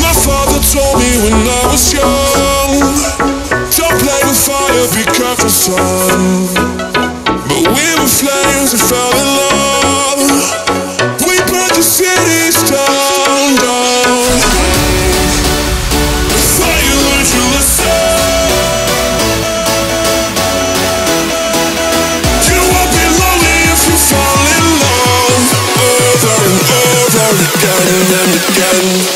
My father told me when I was young, don't play with fire, be careful, son. But we were flames and fell in love. We burned the cities down, down. Before you learned your lesson, you won't be lonely if you fall in love. Over and over again and again.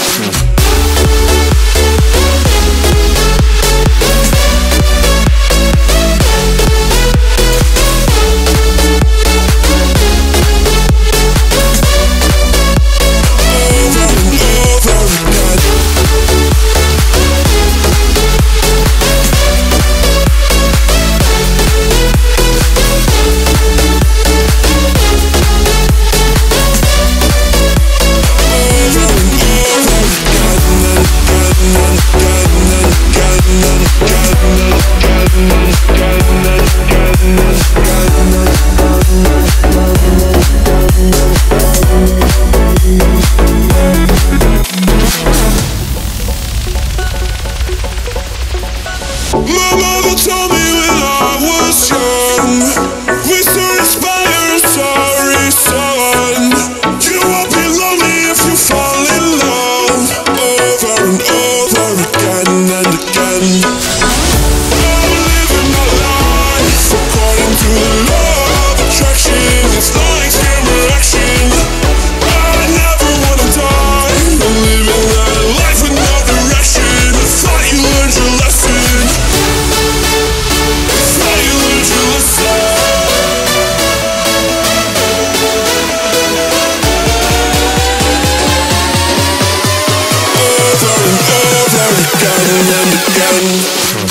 My mother told me when I was young, we still inspire, sorry son. You won't be lonely if you fall in love. Over and over again and again. I'm living my life according to the law of attraction. It's like camera action. I never wanna die. I'm living that life with no direction. I thought you learned your lesson. Over and over again and again.